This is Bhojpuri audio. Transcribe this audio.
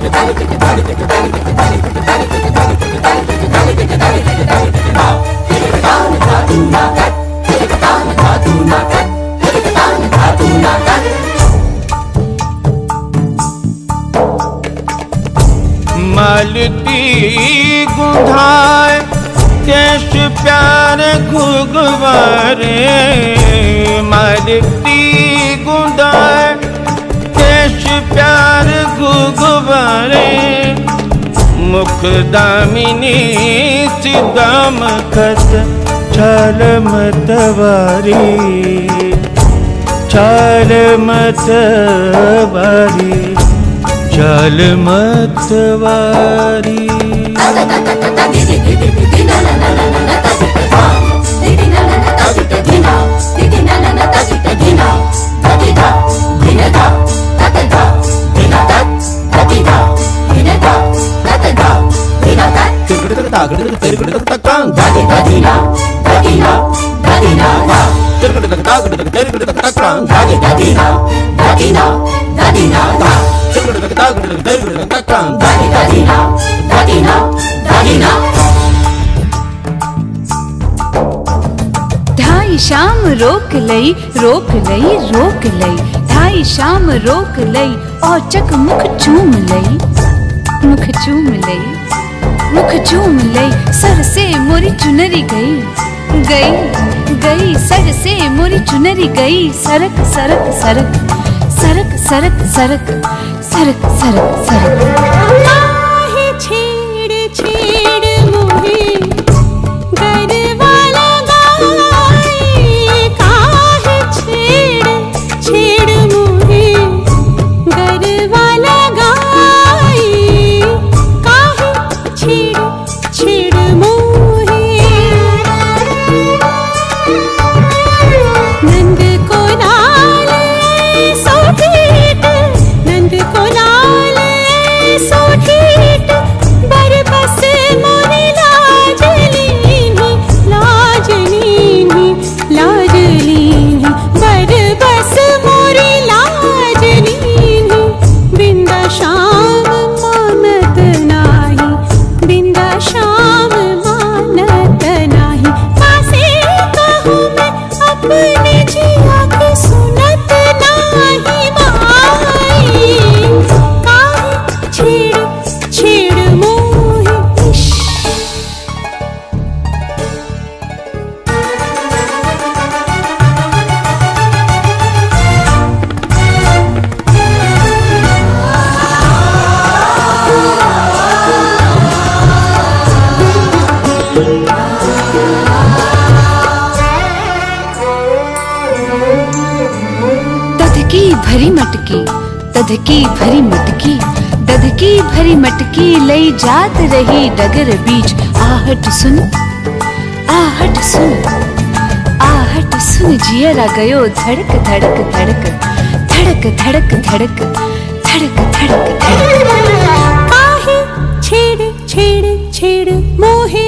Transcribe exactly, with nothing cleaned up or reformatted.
मालती गुंधाए केश प्यार घुघवारे, मालती गुंधाए केश प्यार घुघवारे, मुख दामिनी सिदाम खत छाल मतवारी, छाल मतवारी, छाल मतवारी। ढाई शाम रोक लई रोक लई रोक लई, ढाई शाम रोक लई औचक मुख चूम लई, मुख चूम लई, मुख चूम लई, सर से मोरी चुनरी गई गई गई, सर से मोरी चुनरी गई, सरक सरक सरक सरक सरक सरक सरक सरक सरक। काहे छेड़ छेड़ मोहे गरवा लगाई, काहे छेड़ छेड़ मोहे गरवा लगाई, काहे छेड़ छेड़ मोहे। नंद को लाल सोठीट, नंद को लाल सोठीट, बरबस मोरी लाज लीनी, लाज लीनी, लाज लीनी, बरबस मोरी लाज लीनी। बिंदा शाम मानत नाही, बिंदा शाम मानत नाही, पासे कहूँ मैं अपने जिया की सुनत नाही माई। काहे छेड़ छेड़ मोहे इश्क। दधकी भरी मटकी, दधकी भरी मटकी, दधकी भरी मटकी लई जात रही डगर बीच, आहट सुन आहट सुन आहट सुन, जियरा गयो धड़क धड़क धड़क धड़क धड़क धड़क धड़क धड़क धड़क। काहे छेड़ छेड़ छेड़ मोहे